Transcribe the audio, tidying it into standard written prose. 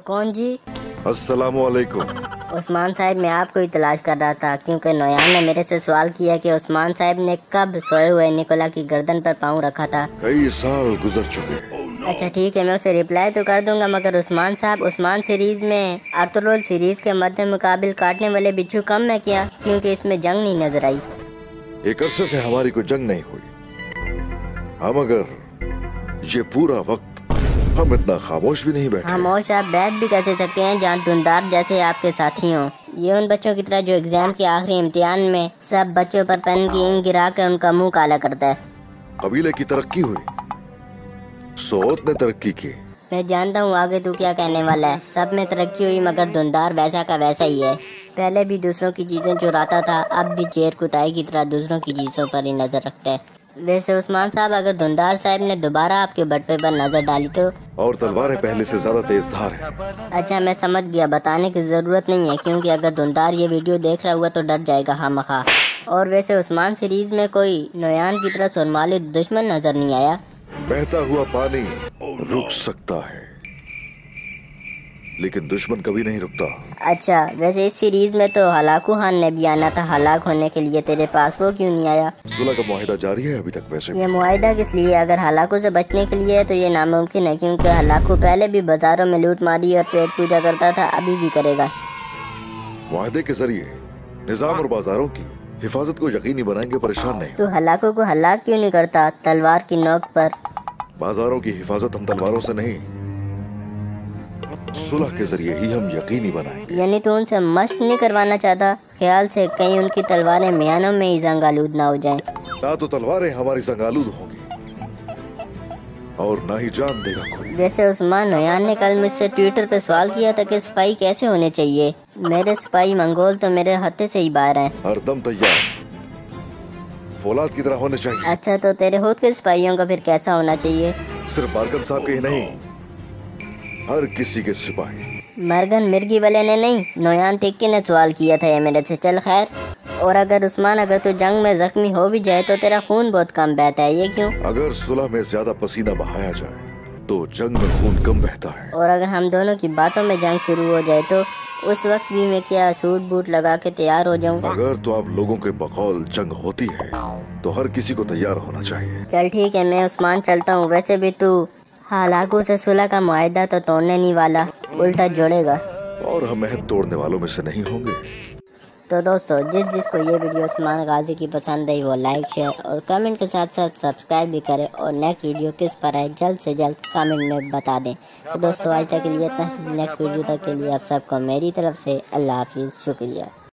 कौन जी? अस्सलामुअलैकुम। उस्मान साहब, मैं आपको ही तलाश कर रहा था क्योंकि नोयान ने मेरे से सवाल किया कि उस्मान साहब ने कब सोए हुए निकोला की गर्दन पर पाँव रखा था। कई साल गुजर चुके। अच्छा ठीक है, मैं उसे रिप्लाई तो कर दूंगा, मगर उस्मान साहब, उस्मान सीरीज में आर्थरोल सीरीज के मध्य मुकाबिल काटने वाले बिच्छू कम है क्या? क्योंकि इसमें जंग नहीं नजर आई। एक अरसे से हमारी कोई जंग नहीं हुई। हम अगर ये पूरा वक्त हम इतना खामोश भी नहीं बैठे। खामोश आप बैठ भी कैसे सकते हैं जहाँ धुंधार जैसे आपके साथी हों? ये उन बच्चों की तरह जो एग्जाम के आखिरी इम्तिहान में सब बच्चों पर पेन की इंक गिरा कर उनका मुंह काला करता है। कबीले की तरक्की हुई, सोत ने तरक्की की। मैं जानता हूँ आगे तू क्या कहने वाला है। सब में तरक्की हुई मगर धुंधार वैसा का वैसा ही है। पहले भी दूसरों की चीजें चुराता था, अब भी चेर कुताई की तरह दूसरों की चीजों पर ही नजर रखता है। वैसे उस्मान साहब, अगर धुंधार साहब ने दोबारा आपके बटवे पर नजर डाली तो? और तलवारें पहले से ज्यादा तेज धार है। अच्छा मैं समझ गया, बताने की जरूरत नहीं है क्योंकि अगर धुंधार ये वीडियो देख रहा हुआ तो डर जाएगा खामखा। और वैसे उस्मान सीरीज में कोई नोयान की तरह सुरमाली दुश्मन नजर नहीं आया? बहता हुआ पानी रुक सकता है लेकिन दुश्मन कभी नहीं रुकता। अच्छा वैसे इस सीरीज में तो हलाकू खान ने भी आना था हलाक होने के लिए, तेरे पास वो क्यों नहीं आया? सुलह का मुआहिदा जारी है अभी तक। वैसे ये मुआहिदा किस लिए? अगर हलाकू से बचने के लिए है तो ये नामुमकिन है क्योंकि हलाकू पहले भी बाजारों में लूट मारी और पेट पूजा करता था, अभी भी करेगा। मुआहिदे के जरिए निजाम और बाजारों की हिफाजत को यकीनी बनाएंगे, परेशान नहीं। तो हलाकू को हलाक क्यों नहीं करता तलवार की नोक पर? बाजारों की हिफाजत हम तलवारों से नहीं, सुलह के जरिए ही हम यकीनी बनाएंगे। यानी तो उनसे मशक नहीं करवाना चाहता? ख्याल से कहीं उनकी तलवारें म्यानों में ही जंगालूद ना हो जाएं। ना तो तलवारें हमारी जंगालूद होंगी और ना ही जान देगा कोई। वैसे उस्मान नोयान ने कल मुझसे ट्विटर पे सवाल किया था कि सिपाही कैसे होने चाहिए। मेरे सिपाही मंगोल तो मेरे हत्थे से ही बाहर हैं। हर दम तैयार, फौलाद की तरह होने चाहिए। अच्छा तो तेरे खुद के सिपाहियों का फिर कैसा होना चाहिए? सिर्फ बारकन साहब के ही नहीं, हर किसी के सिपाही। मरगन मिर्गी वाले ने नहीं, नोयान तिक्की ने सवाल किया था ये मेरे से। चल खैर। और अगर उस्मान, अगर तू जंग में जख्मी हो भी जाए तो तेरा खून बहुत कम बहता है, ये क्यों? अगर सुलह में ज्यादा पसीना बहाया जाए तो जंग में खून कम बहता है। और अगर हम दोनों की बातों में जंग शुरू हो जाए तो उस वक्त भी मैं क्या सूट बूट लगा के तैयार हो जाऊं? अगर तो आप लोगों के बकौल जंग होती है तो हर किसी को तैयार होना चाहिए। चल ठीक है, मैं उस्मान चलता हूँ। वैसे भी तू हलाकू से सुलह का मुआहिदा तो तोड़ने नहीं वाला, उल्टा जोड़ेगा। और हम अहद तोड़ने वालों में से नहीं होंगे। तो दोस्तों, जिसको ये वीडियो उस्मान गाजी की पसंद आई वो लाइक, शेयर और कमेंट के साथ साथ सब्सक्राइब भी करें और नेक्स्ट वीडियो किस पर आए जल्द से जल्द कमेंट में बता दें। तो दोस्तों आज तक के लिए इतना ही। नेक्स्ट वीडियो तक के लिए आप सबको मेरी तरफ से अल्लाह हाफिज़, शुक्रिया।